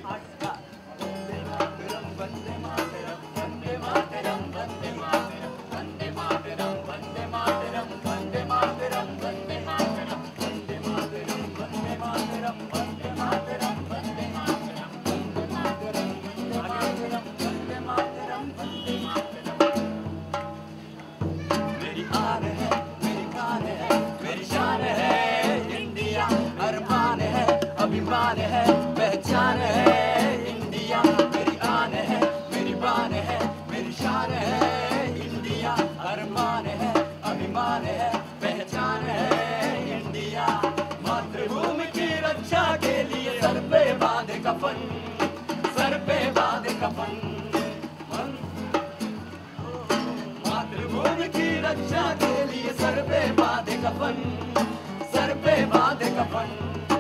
अभिमान है पहचान है इंडिया मेरी आन है मेरी बान है मेरी शान है इंडिया अरमान है अभिमान है पहचान है इंडिया मातृभूमि की रक्षा के लिए सर पे बांधे कफन सर पे बांधे कफन मातृभूमि की रक्षा के लिए सर पे बांधे कफन सर पे बांधे कफन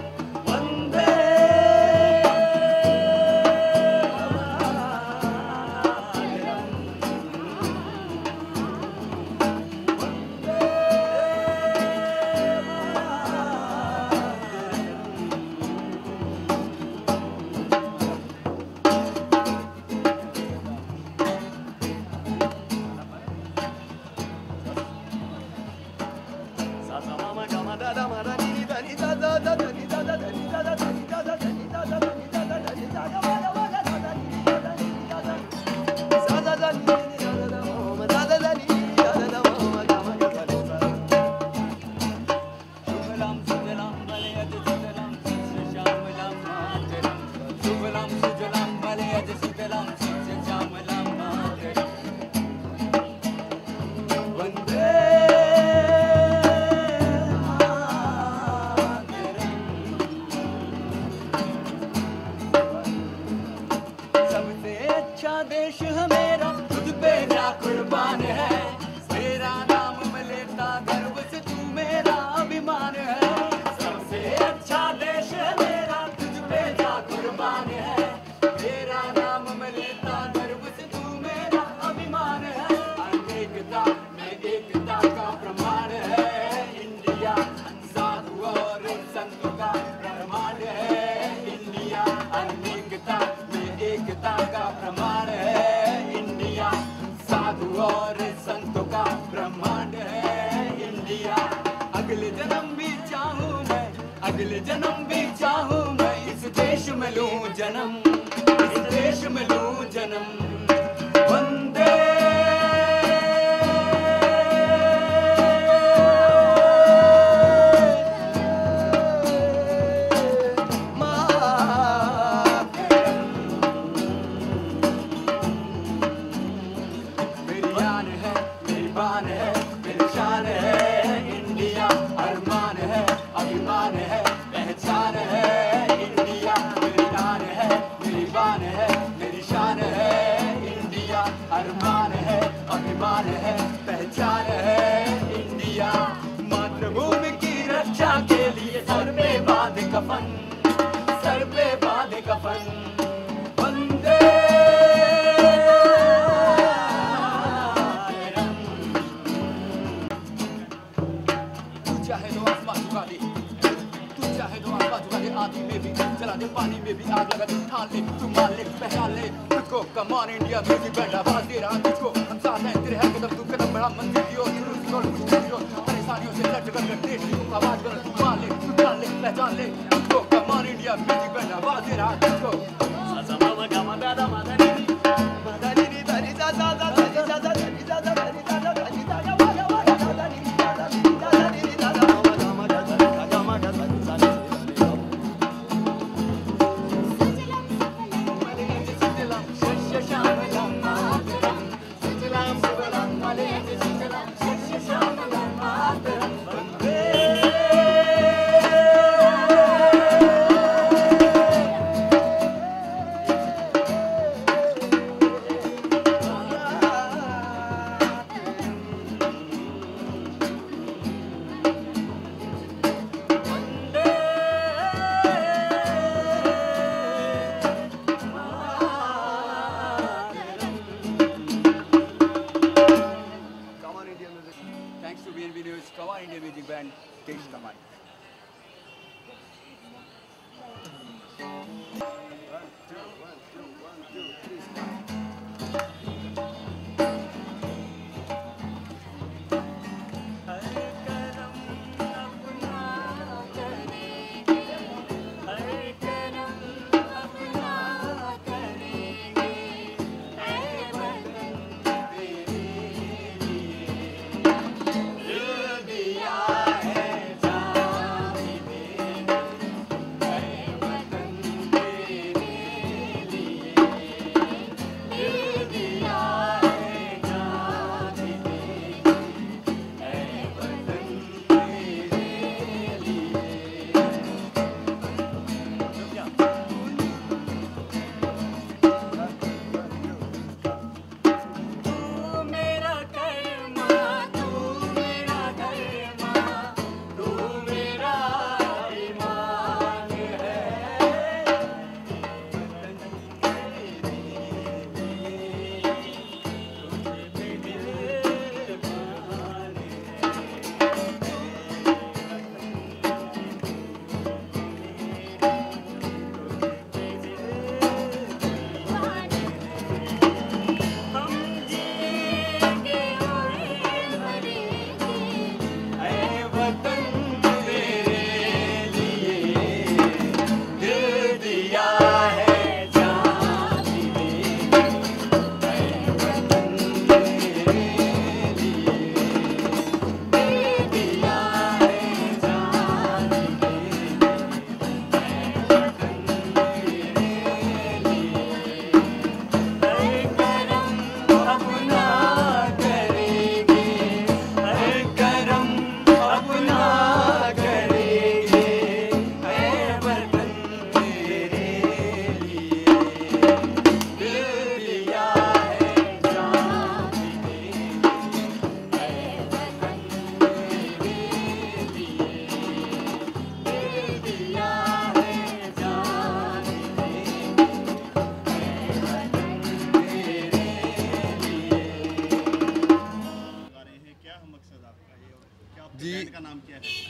देश है मेरा तुझ पे जा कुर्बान है तेरा नाम मैं लेता गर्व से तू मेरा अभिमान है सबसे अच्छा देश है मेरा तुझ पे जा कुर्बान है तेरा नाम मैं लेता गर्व से तू मेरा अभिमान है अनेकता में एकता का प्रमाण है इंडिया साधु और संतों का प्रमाण है इंडिया अनेकता में एकता का प्रमाण और संतों का ब्रह्मांड है इंडिया अगले जन्म भी चाहूं मैं अगले जन्म भी चाहूं मैं इस देश में लूं जन्म इस देश में लूं जन्म वंदे अरमान है अभिमान है पहचान है इंडिया मातृभूमि की रक्षा के लिए सर पे बांधे कफन सर पे बांधे कफन वंदे तू चाहे तो आसमान झुका दे तू चाहे तो आसमान झुका दे आंधी में भी जला दे पानी में भी आग लगा दे ठान ले तू मान ले पहला ले तुझको come on India music band आवाज दे रहा तुझको हम साथ हैं तेरे हर कदम तू कदम बढ़ा मंजिल की ओर परेशानियों से लड़ कर देश की आवाज बन तू मान ले तू जान ले पहचान ले तुझको come on India music band आवाज दे रहा तुझको सा मामा गामा दादा मादा नी मादा नी नी दारी दा दा दा दा दा दा दा दा दा दा दा दा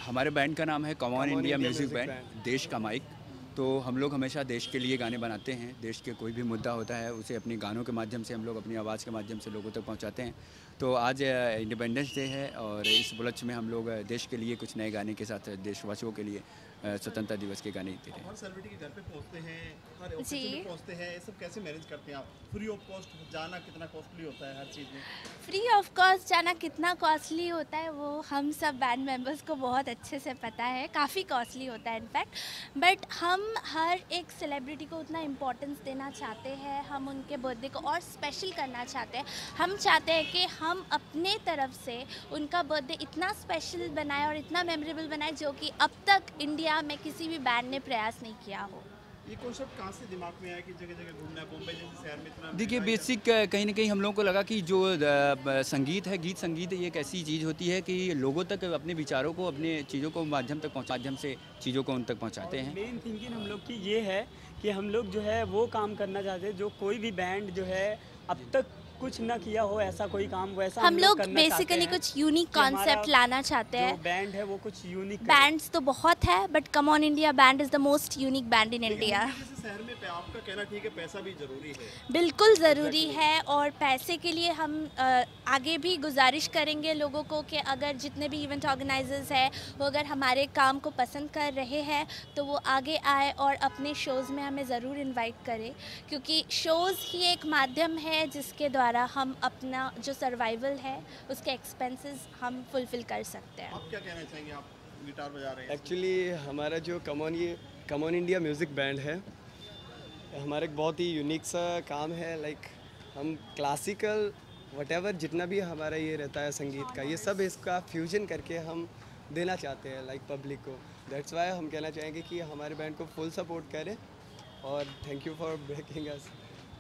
हमारे बैंड का नाम है come on India music band, देश का माइक। तो हम लोग हमेशा देश के लिए गाने बनाते हैं। देश के कोई भी मुद्दा होता है उसे अपने गानों के माध्यम से हम लोग अपनी आवाज़ के माध्यम से लोगों तक पहुंचाते हैं। तो आज इंडिपेंडेंस डे है और इस उपलक्ष्य में हम लोग देश के लिए कुछ नए गाने के साथ देशवासियों के लिए स्वतंत्रता दिवस के गाने दे रहे हैं। हर सेलिब्रिटी के घर पे पहुंचते हैं, हर ऑफिस में पहुंचते हैं, ये सब कैसे मैनेज करते हैं आप? फ्री ऑफ कॉस्ट जाना कितना कॉस्टली होता है हर चीज़ में? फ्री ऑफ कॉस्ट जाना कितना कॉस्टली होता है वो हम सब बैंड मेंबर्स को बहुत अच्छे से पता है, काफ़ी कॉस्टली होता है इनफैक्ट। बट हम हर एक सेलिब्रिटी को उतना इम्पोर्टेंस देना चाहते हैं, हम उनके बर्थडे को और स्पेशल करना चाहते हैं। हम चाहते हैं कि हम अपने तरफ से उनका बर्थडे इतना स्पेशल बनाए और इतना मेमोरेबल बनाए जो कि अब तक इंडिया में किसी भी बैंड ने प्रयास नहीं किया हो। ये कॉन्सेप्ट कहाँ से दिमाग में आया कि जगह जगह घूमना है? बॉम्बे जैसे शहर में इतना देखिए, बेसिक कहीं ना कहीं हम लोगों को लगा कि जो संगीत है, गीत संगीत ये एक ऐसी चीज़ होती है कि लोगों तक अपने विचारों को, अपने चीज़ों को माध्यम से चीज़ों को उन तक पहुंचाते हैं। मेन थिंकिंग हम लोग की ये है कि हम लोग जो है वो काम करना चाहते हैं जो कोई भी बैंड जो है अब तक कुछ ना किया हो, ऐसा कोई काम वैसा हम लोग बेसिकली कुछ यूनिक कॉन्सेप्ट लाना चाहते हैं। बैंड है वो कुछ यूनिक। बैंड्स तो बहुत है but come on India band is the most unique band in India. शहर में आपका कहना ठीक है, पैसा भी जरूरी है। बिल्कुल ज़रूरी है और पैसे के लिए हम आगे भी गुजारिश करेंगे लोगों को कि अगर जितने भी इवेंट ऑर्गेनाइजर्स हैं वो अगर हमारे काम को पसंद कर रहे हैं तो वो आगे आए और अपने शोज़ में हमें ज़रूर इनवाइट करें, क्योंकि शोज़ ही एक माध्यम है जिसके द्वारा हम अपना जो सर्वाइवल है उसके एक्सपेंसेस हम फुलफिल कर सकते हैं। आप क्या कहना चाहेंगे? आप गिटार बजा रहे हैं। एक्चुअली हमारा जो come on India music band है, हमारा एक बहुत ही यूनिक सा काम है। लाइक हम क्लासिकल वटेवर जितना भी हमारा ये रहता है संगीत का, ये सब इसका फ्यूजन करके हम देना चाहते हैं लाइक पब्लिक को। दैट्स वाई हम कहना चाहेंगे कि हमारे बैंड को फुल सपोर्ट करें और thank you for breaking us.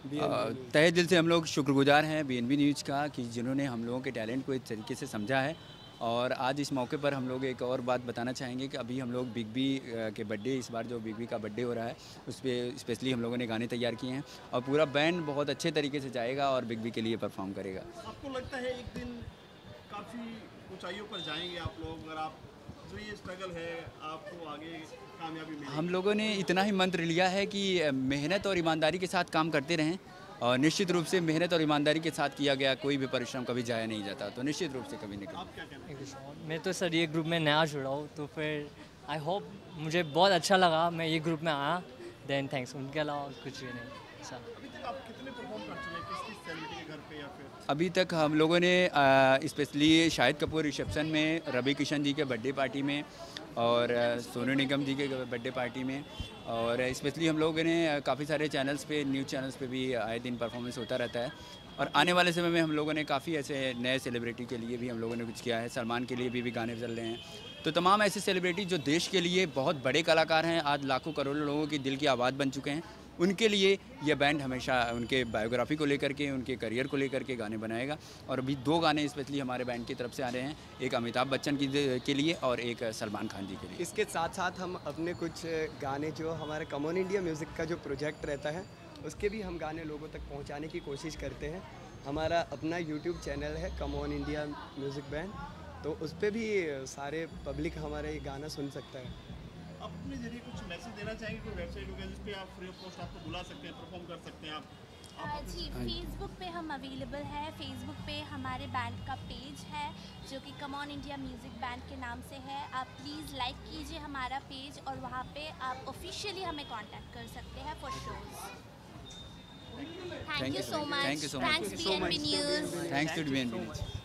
तहे दिल से हम लोग शुक्रगुजार हैं BNB न्यूज़ का कि जिन्होंने हम लोगों के टैलेंट को इस तरीके से समझा है। और आज इस मौके पर हम लोग एक और बात बताना चाहेंगे कि अभी हम लोग बिग बी के बर्थडे, इस बार जो बिग बी का बर्थडे हो रहा है उस पर स्पेशली हम लोगों ने गाने तैयार किए हैं और पूरा बैंड बहुत अच्छे तरीके से जाएगा और बिग बी के लिए परफॉर्म करेगा। आपको लगता है एक दिन काफ़ी ऊंचाइयों पर जाएंगे आप लोग, अगर आप जो ये स्ट्रगल है आपको आगे कामयाबी मिलेगी? हम लोगों ने इतना ही मंत्र लिया है कि मेहनत और ईमानदारी के साथ काम करते रहें और निश्चित रूप से मेहनत और ईमानदारी के साथ किया गया कोई भी परिश्रम कभी जाया नहीं जाता, तो निश्चित रूप से कभी निकल। आप क्या कहना है? मैं तो सर ये ग्रुप में नया जुड़ा हूँ तो फिर आई होप मुझे बहुत अच्छा लगा मैं ये ग्रुप में आया, देन थैंक्स। उनके अलावा कुछ भी नहीं सर। अभी तक आप कितने परफॉर्म कर चुके हैं किस सेलिब्रिटी के घर पे या फिर? अभी तक हम लोगों ने स्पेशली शाहिद कपूर रिसेप्शन में, रवि किशन जी के बर्थडे पार्टी में और सोनू निगम जी के बर्थडे पार्टी में और स्पेशली हम लोगों ने काफ़ी सारे चैनल्स पे, न्यूज़ चैनल्स पे भी आए दिन परफॉर्मेंस होता रहता है। और आने वाले समय में हम लोगों ने काफ़ी ऐसे नए सेलिब्रिटी के लिए भी हम लोगों ने कुछ किया है। सलमान के लिए भी गाने चल रहे हैं। तो तमाम ऐसे सेलिब्रिटी जो देश के लिए बहुत बड़े कलाकार हैं, आज लाखों करोड़ों लोगों की दिल की आवाज़ बन चुके हैं, उनके लिए यह बैंड हमेशा उनके बायोग्राफी को लेकर के, उनके करियर को लेकर के गाने बनाएगा। और अभी 2 गाने स्पेशली हमारे बैंड की तरफ से आ रहे हैं, एक अमिताभ बच्चन के लिए और एक सलमान खान जी के लिए। इसके साथ साथ हम अपने कुछ गाने जो हमारे कम ऑन इंडिया म्यूज़िक का जो प्रोजेक्ट रहता है उसके भी हम गाने लोगों तक पहुंचाने की कोशिश करते हैं। हमारा अपना यूट्यूब चैनल है come on India music band, तो उस पर भी सारे पब्लिक हमारे ये गाना सुन सकता है। आप अपने जरिए कुछ मैसेज देना चाहेंगे? कोई वेबसाइट होगा जिस पे आप फ्री ऑफ कॉस्ट आपको बुला सकते हैं, परफॉर्म कर सकते हैं आप? जी, फेसबुक पे हम अवेलेबल है। फेसबुक पे हमारे बैंड का पेज है जो कि come on India music band के नाम से है। आप प्लीज़ लाइक कीजिए हमारा पेज और वहाँ पे आप ऑफिशियली हमें कांटेक्ट कर सकते हैं for shows. Thank you so much. Thanks BNB news. Thanks to BNB news.